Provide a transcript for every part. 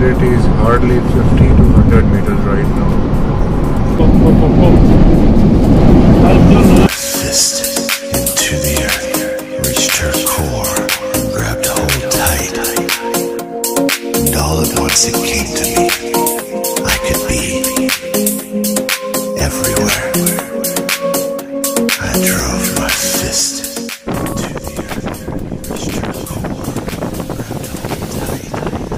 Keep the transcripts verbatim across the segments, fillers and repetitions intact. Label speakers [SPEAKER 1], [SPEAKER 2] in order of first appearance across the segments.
[SPEAKER 1] visibility is hardly fifty to one hundred meters right now.
[SPEAKER 2] Fist into the earth, reached her core, grabbed hold tight, and all at once it came to me. I could be everywhere. I drove my fist into the earth, reached her core, grabbed hold tight.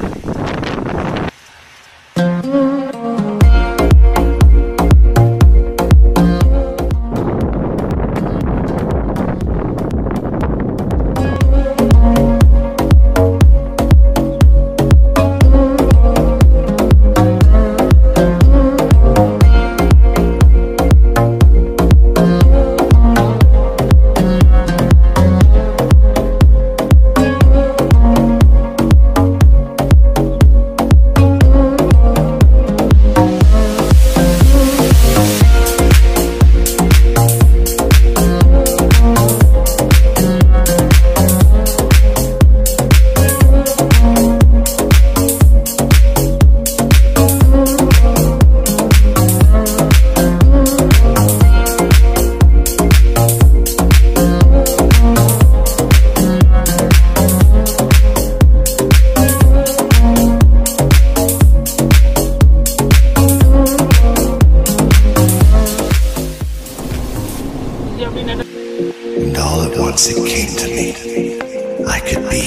[SPEAKER 2] And all at once it came to me. I could be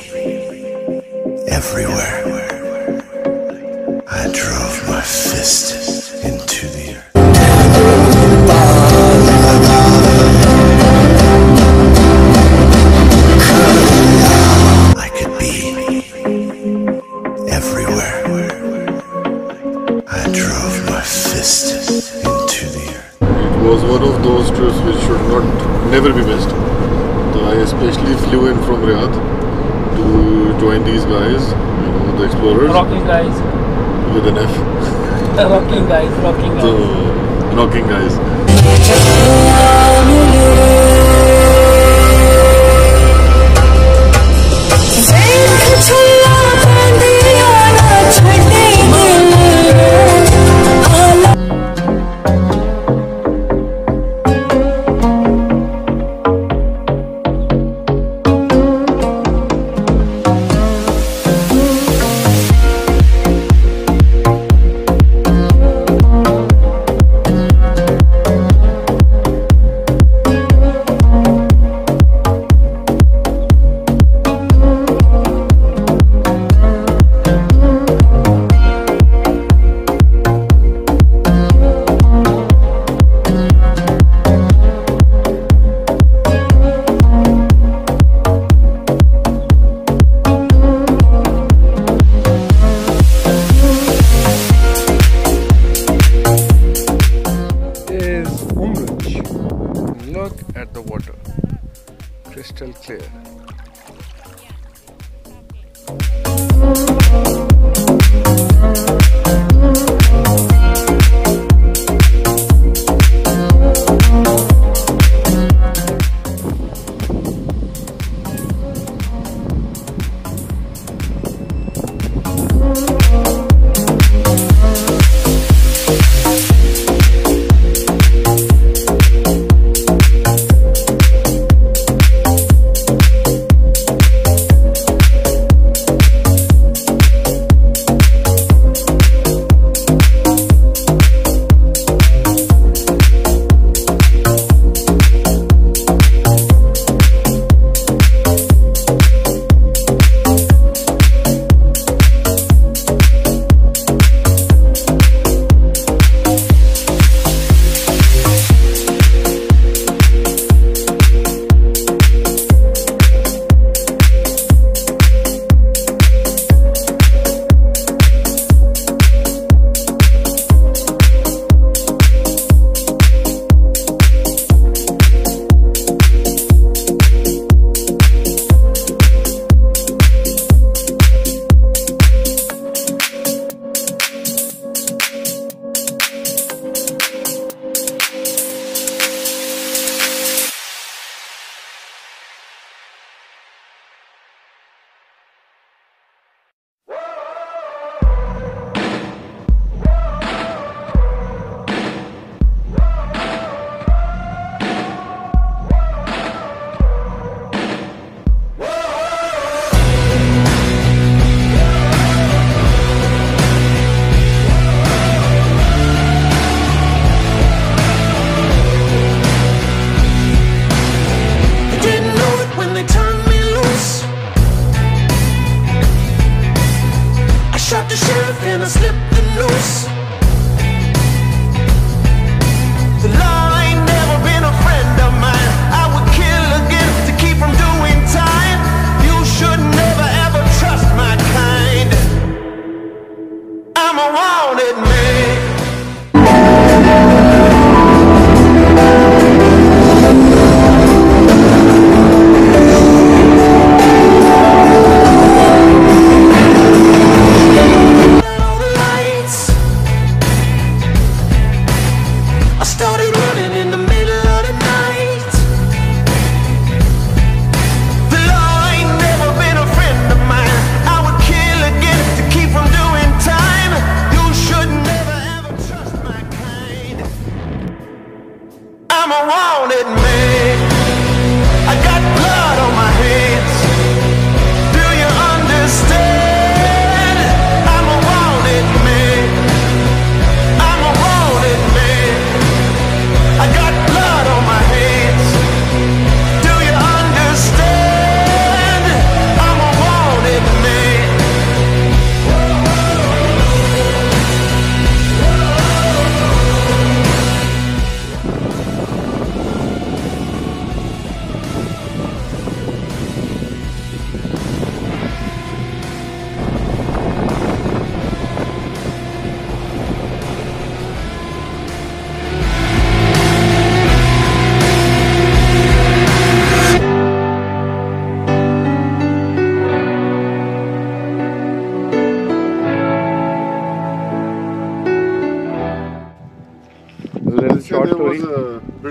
[SPEAKER 2] everywhere. I drove my fist into the earth. I could be everywhere. I drove my fist into the earth.
[SPEAKER 1] It was one of those trips which should not never be missed. So I especially flew in from Riyadh to join these guys, you know, the explorers.
[SPEAKER 3] Rocking guys.
[SPEAKER 1] With an F.
[SPEAKER 3] Rocking guys, rocking guys.
[SPEAKER 1] So, rocking guys. Umluj. Look at the water, crystal clear.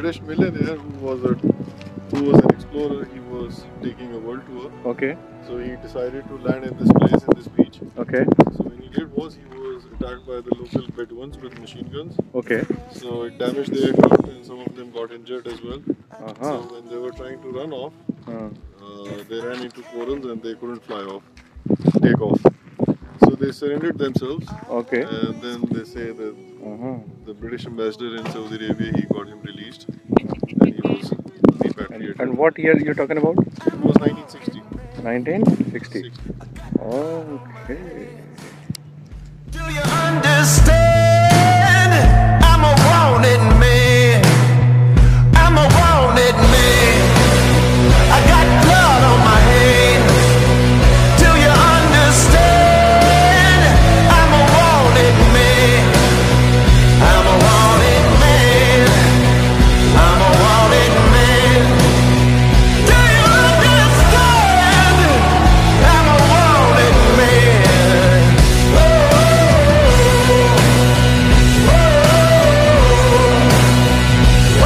[SPEAKER 1] British millionaire who was a who was an explorer. He was taking a world tour.
[SPEAKER 4] Okay.
[SPEAKER 1] So he decided to land in this place, in this beach.
[SPEAKER 4] Okay.
[SPEAKER 1] So when he did was he was attacked by the local Bedouins with machine guns.
[SPEAKER 4] Okay.
[SPEAKER 1] So it damaged the aircraft and some of them got injured as well.
[SPEAKER 4] Uh-huh.
[SPEAKER 1] So when they were trying to run off,
[SPEAKER 4] Uh.
[SPEAKER 1] uh, they ran into corals and they couldn't fly off, take off. So they surrendered themselves.
[SPEAKER 4] Okay.
[SPEAKER 1] And then they say that
[SPEAKER 4] Uh-huh.
[SPEAKER 1] the British ambassador in Saudi Arabia, he got him released and he was repatriated.
[SPEAKER 4] And what year you're talking about?
[SPEAKER 1] It was nineteen sixty.
[SPEAKER 4] nineteen sixty.
[SPEAKER 1] sixty.
[SPEAKER 4] Okay.
[SPEAKER 2] Do you understand? I'm a wanted man. I'm a wanted man. I got blood on my hands. Do you understand? I'm a wanted man. I'm a wanted man. I'm a wanted man. Do you understand? I'm a wanted man. Oh, oh, oh,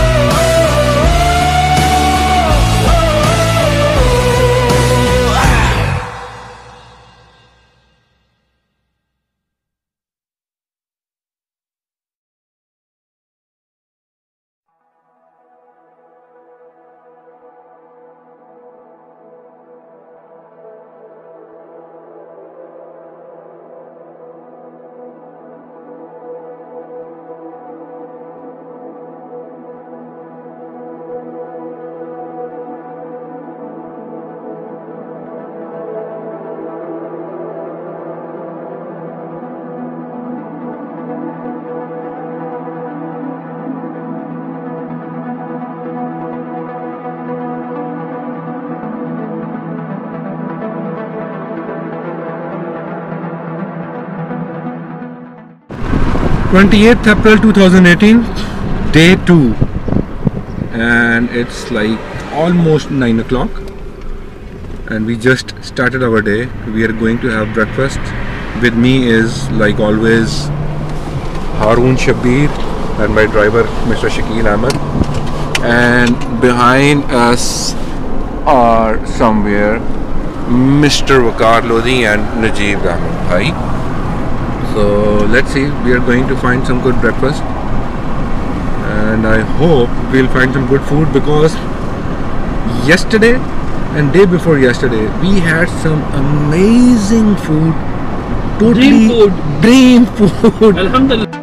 [SPEAKER 4] twenty-eighth April two thousand eighteen, day two, and it's like almost nine o'clock, and we just started our day. We are going to have breakfast. With me is, like always, Haroon Shabbir and my driver Mister Shakil Ahmed, and behind us are somewhere Mister Waqar Lodi and Najib Ahmed Bhai. So let's see, we are going to find some good breakfast, and I hope we'll find some good food, because yesterday and day before yesterday we had some amazing food. Totally
[SPEAKER 3] Dream food.
[SPEAKER 4] Dream food.
[SPEAKER 3] Alhamdulillah.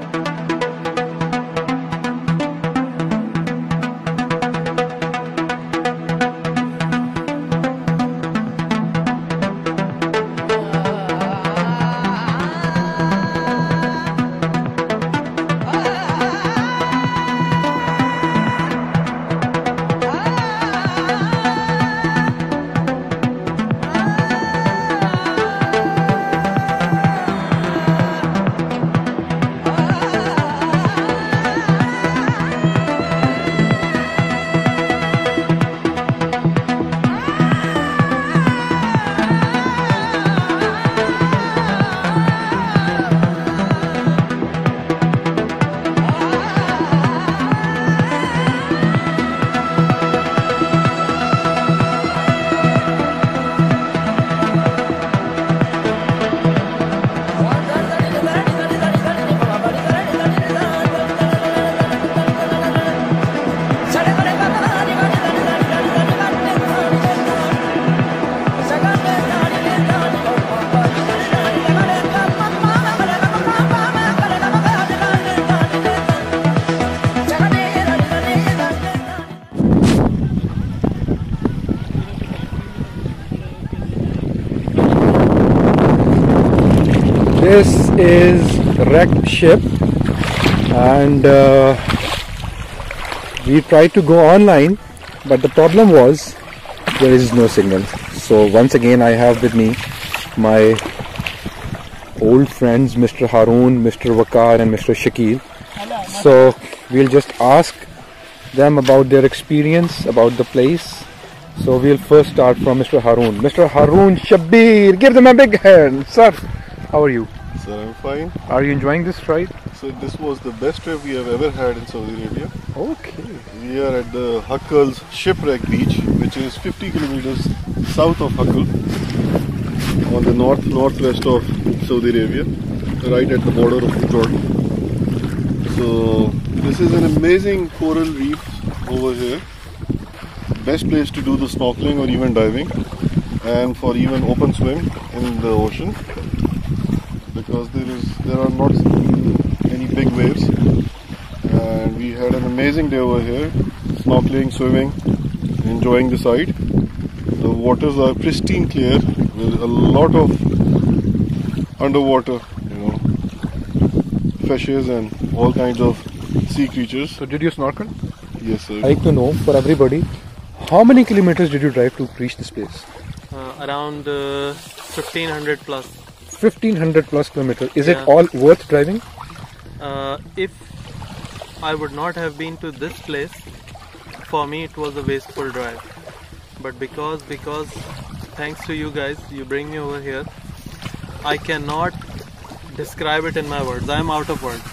[SPEAKER 4] This is wrecked ship, and uh, we tried to go online, but the problem was there is no signal. So once again I have with me my old friends Mister Haroon, Mister Waqar and Mister Shakil. So we'll just ask them about their experience, about the place. So we'll first start from Mister Haroon. Mister Haroon Shabbir, give them a big hand. Sir, how are you?
[SPEAKER 1] Sir, I'm fine.
[SPEAKER 4] Are you enjoying this ride?
[SPEAKER 1] So this was the best trip we have ever had in Saudi Arabia.
[SPEAKER 4] Okay.
[SPEAKER 1] We are at the Haql's Shipwreck Beach, which is fifty kilometers south of Haql, on the north northwest of Saudi Arabia, right at the border of Jordan. So this is an amazing coral reef over here. Best place to do the snorkeling or even diving, and for even open swim in the ocean, because there is there are not any big waves. And we had an amazing day over here, snorkeling, swimming, enjoying the side. The waters are pristine clear with a lot of underwater, you know, fishes and all kinds of sea creatures.
[SPEAKER 4] So did you snorkel?
[SPEAKER 1] Yes, sir.
[SPEAKER 4] I'd like to know, for everybody, how many kilometers did you drive to reach this place?
[SPEAKER 3] Uh, around uh, fifteen hundred plus.
[SPEAKER 4] fifteen hundred plus kilometers. Is
[SPEAKER 3] Yeah.
[SPEAKER 4] it all worth driving?
[SPEAKER 3] Uh, if I would not have been to this place, for me it was a wasteful drive. But because because thanks to you guys, you bring me over here, I cannot describe it in my words. I am out of words.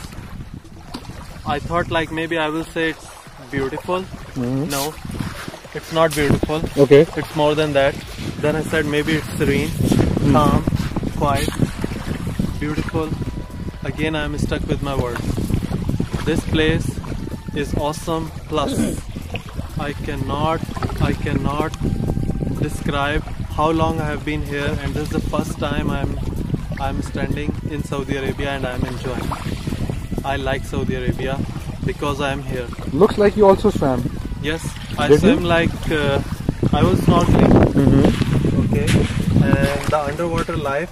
[SPEAKER 3] I thought like maybe I will say it's beautiful.
[SPEAKER 4] Mm-hmm.
[SPEAKER 3] No, it's not beautiful.
[SPEAKER 4] Okay.
[SPEAKER 3] It's more than that. Then I said maybe it's serene, calm, quiet, beautiful. Again I am stuck with my words. This place is awesome. Plus I cannot I cannot describe how long I have been here, and this is the first time I'm I'm standing in Saudi Arabia and I'm enjoying. I like Saudi Arabia because I am here.
[SPEAKER 4] Looks like you also swam.
[SPEAKER 3] Yes, I
[SPEAKER 4] Did
[SPEAKER 3] swim
[SPEAKER 4] you?
[SPEAKER 3] like uh, I was snorkeling.
[SPEAKER 4] Mm-hmm.
[SPEAKER 3] Okay, and the underwater life,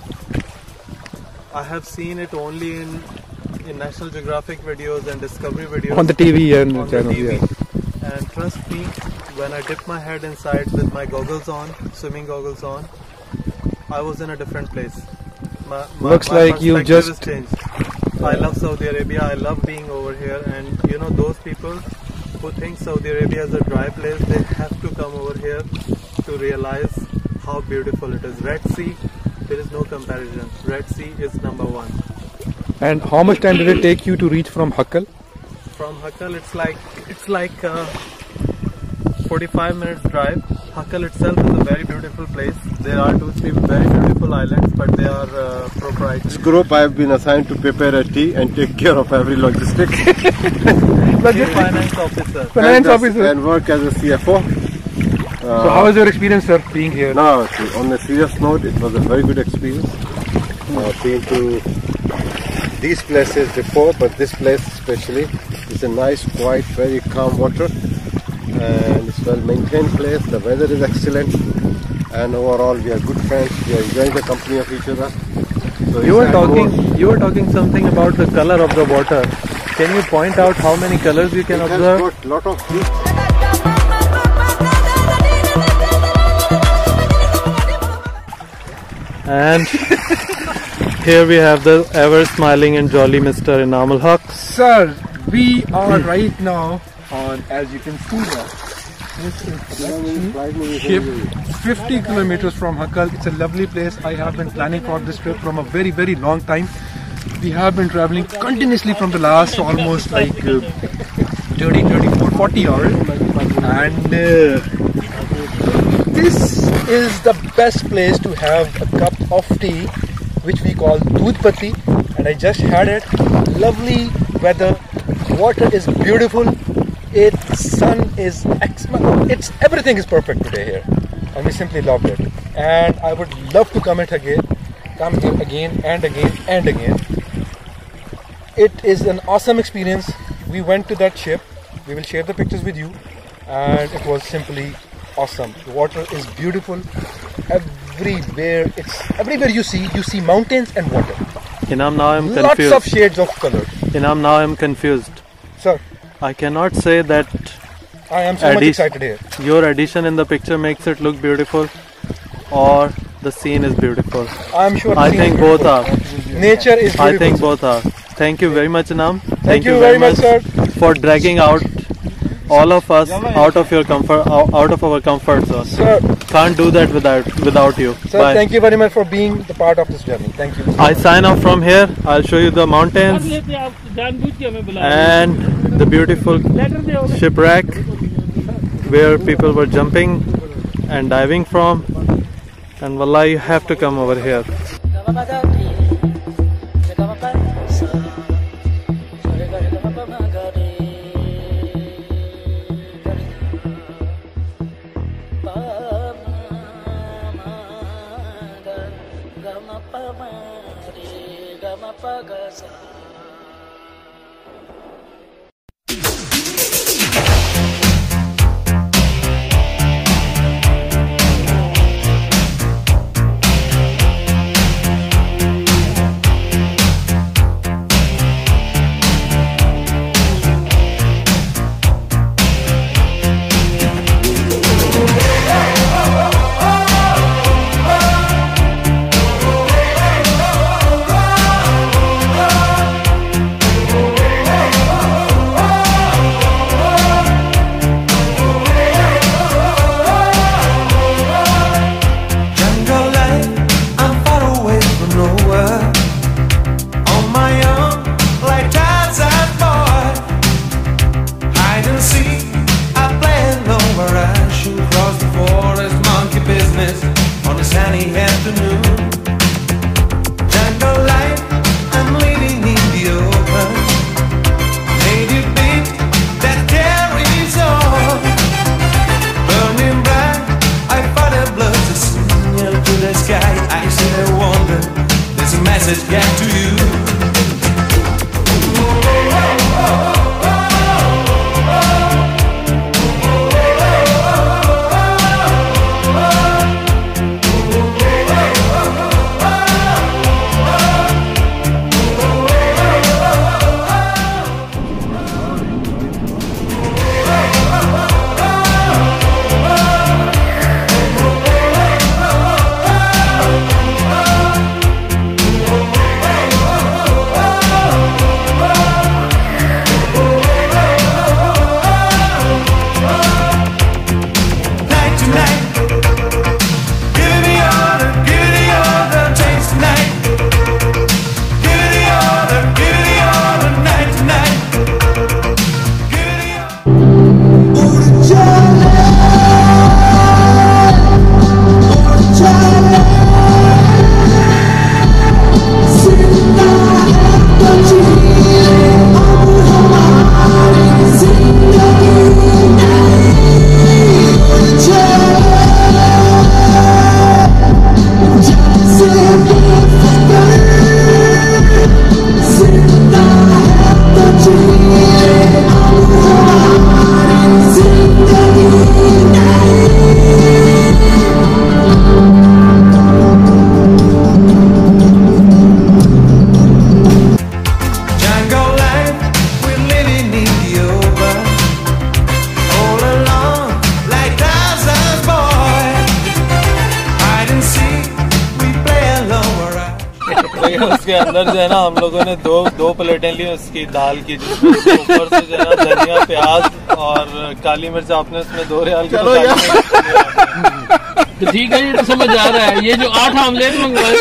[SPEAKER 3] I have seen it only in in National Geographic videos and Discovery videos
[SPEAKER 4] On the T V and
[SPEAKER 3] on the
[SPEAKER 4] channel,
[SPEAKER 3] T V.
[SPEAKER 4] yeah.
[SPEAKER 3] And trust me, when I dip my head inside with my goggles on, swimming goggles on, I was in a different place. My, my,
[SPEAKER 4] Looks
[SPEAKER 3] my
[SPEAKER 4] like you
[SPEAKER 3] perspective
[SPEAKER 4] just-
[SPEAKER 3] has changed. I love Saudi Arabia. I love being over here, and you know those people who think Saudi Arabia is a dry place, they have to come over here to realize how beautiful it is. Red Sea, there is no comparison. Red Sea is number one.
[SPEAKER 4] And how much time did it take you to reach from Haql?
[SPEAKER 3] From Haql, it's like it's like a forty-five minutes drive. Haql itself is a very beautiful place. There are two, three very beautiful islands, but they are uh, proprietary.
[SPEAKER 5] This group I have been assigned to prepare a tea and take care of every logistic.
[SPEAKER 3] Chief Finance Officer.
[SPEAKER 4] Finance
[SPEAKER 5] and,
[SPEAKER 4] officer.
[SPEAKER 5] and work as a C F O.
[SPEAKER 4] So how was your experience, sir, being here?
[SPEAKER 5] No, see, on a serious note, it was a very good experience. I've been to these places before, but this place especially is a nice, quiet, very calm water, and it's well maintained place. The weather is excellent, and overall we are good friends. We are enjoying the company of each other. So
[SPEAKER 3] You were
[SPEAKER 5] it's
[SPEAKER 3] talking.
[SPEAKER 5] more-
[SPEAKER 3] You were talking something about the color of the water. Can you point out how many colors you can
[SPEAKER 5] It has
[SPEAKER 3] observe?
[SPEAKER 5] got lot of fish.
[SPEAKER 3] And here we have the ever smiling and jolly Mister Inam Al-Haq.
[SPEAKER 4] Sir, we are right now on, as you can see that, this is the ship, fifty kilometers from Haql. It's a lovely place. I have been planning for this trip from a very, very long time. We have been traveling continuously from the last almost like uh, thirty, thirty-four, forty hours. And uh, this is the best place to have a cup of tea, which we call doodh patti, and I just had it. Lovely weather, water is beautiful, its sun is excellent, it's everything is perfect today here, and we simply loved it. And I would love to come it again, come here again and again and again. It is an awesome experience. We went to that ship. We will share the pictures with you, and it was simply awesome. The water is beautiful everywhere. It's everywhere you see. You see mountains and water.
[SPEAKER 3] Inam, now I'm
[SPEAKER 4] Lots
[SPEAKER 3] confused.
[SPEAKER 4] of shades of color.
[SPEAKER 3] Inam, now I'm confused.
[SPEAKER 4] Sir,
[SPEAKER 3] I cannot say that
[SPEAKER 4] I am so much
[SPEAKER 3] Addi-
[SPEAKER 4] excited here.
[SPEAKER 3] your addition in the picture makes it look beautiful, or the scene is beautiful.
[SPEAKER 4] I am sure.
[SPEAKER 3] I
[SPEAKER 4] the scene
[SPEAKER 3] think
[SPEAKER 4] is
[SPEAKER 3] both
[SPEAKER 4] beautiful.
[SPEAKER 3] are.
[SPEAKER 4] Nature is beautiful.
[SPEAKER 3] I think both are. Thank you very much, Inam. Thank,
[SPEAKER 4] you very much, sir.
[SPEAKER 3] for dragging out all of us out of your comfort, out of our comfort zone.
[SPEAKER 4] Sir,
[SPEAKER 3] Can't do that without without you.
[SPEAKER 4] sir,
[SPEAKER 3] Bye.
[SPEAKER 4] thank you very much for being the part of this journey. Thank you.
[SPEAKER 3] I sign off from here. I'll show you the mountains and the beautiful shipwreck where people were jumping and diving from. And wallah, you have to come over here. उसके अंदर जो है ना हम लोगों ने दो दो प्लेटें ली उसकी दाल की, जिसमें ऊपर से जो है ना धनिया प्याज और काली मिर्च आपने उसमें दो रियाल की
[SPEAKER 6] तो ठीक है, ये तो समझ आ रहा है। ये जो आठ आमलेट मंगवाए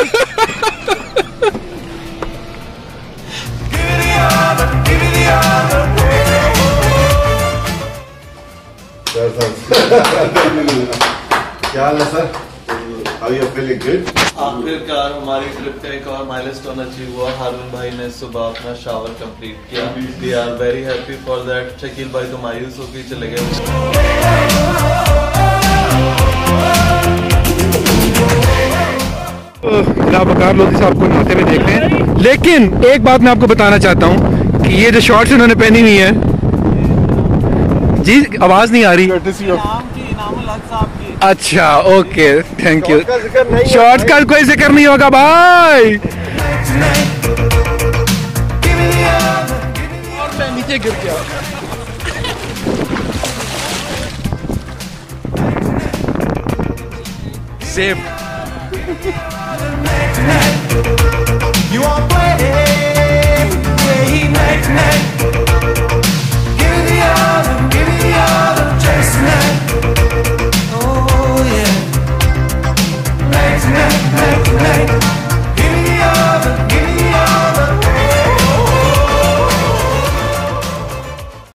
[SPEAKER 1] क्या हाल है sir? How you feeling good?
[SPEAKER 3] आखिरकार हमारी ट्रिप का एक और माइलस्टोन अचीव हुआ। हारून भाई ने सुबह अपना शावर कंप्लीट किया। We are very happy for that। Shakeel भाई तो मायूस होकर चले गए।
[SPEAKER 4] जनाब वकार लोधी साहब को नहाते हुए देख रहे हैं, लेकिन एक बात मैं आपको बताना चाहता हूँ कि ये जो शॉर्ट्स इन्होंने पहनी हुई है जी, आवाज नहीं आ रही। अच्छा ओके, थैंक यू। शॉर्ट्स का कोई जिक्र नहीं होगा भाई। और मैं नीचे गिर गया। सेफ।